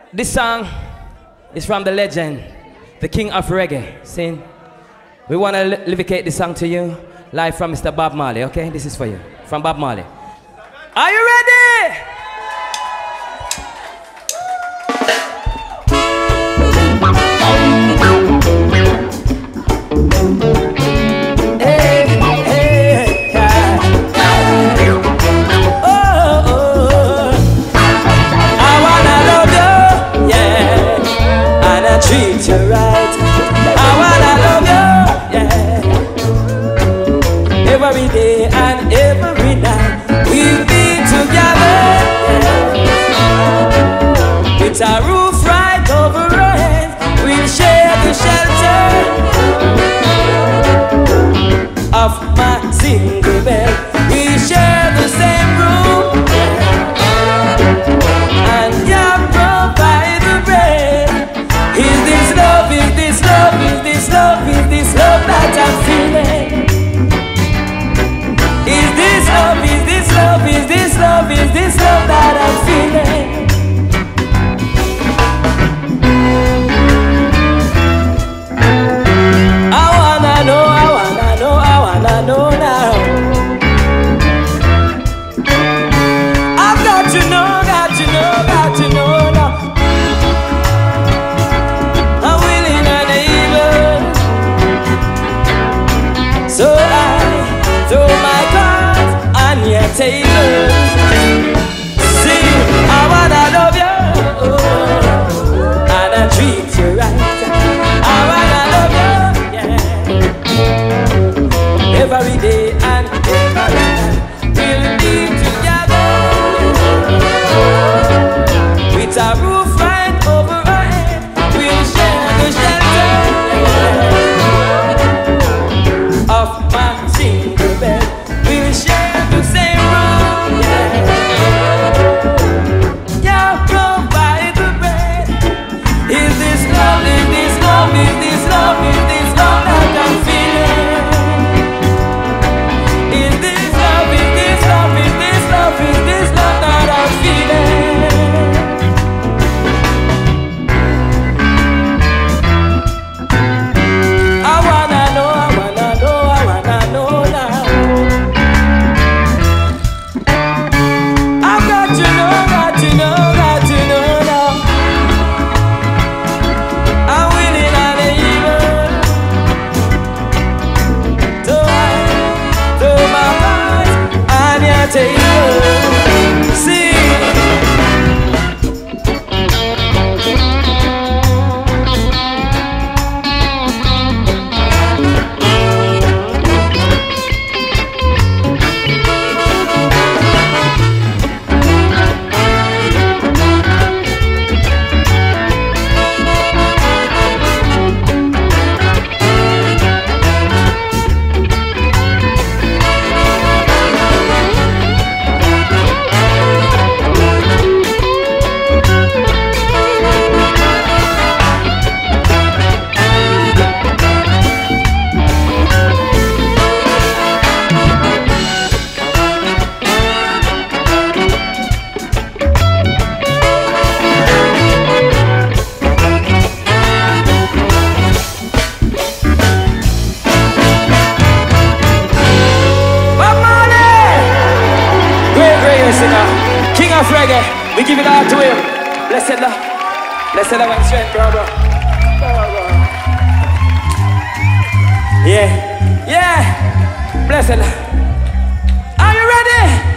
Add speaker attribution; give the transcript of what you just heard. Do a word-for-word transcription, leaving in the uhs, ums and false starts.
Speaker 1: This song is from the legend, the king of reggae. Sing. We want to livicate this song to you, live from Mister Bob Marley, okay? This is for you, from Bob Marley. Are you ready? Hey, hey, yeah, yeah. Oh, oh, I wanna love you, yeah, and I treat you right. I wanna love you, yeah, every day and every night. We'll be together, yeah, with a roof right over our heads. We'll share the shelter of my single bed. We share the same room, and you provide the bread. Is this love, is this love, is this love, is this love that I'm feeling? Is this love, is this love, is this love, is this love that I'm feeling? Table. See, I wanna love you, oh, and I treat you right. I wanna love you, yeah, every day and every night. We'll be together with a roof right over our head. We'll share the shelter of my single bed. We'll share the same. We give it all to him. Blessed love. Blessed love and strength, bro, bro. Yeah. Yeah. Blessed love. Are you ready?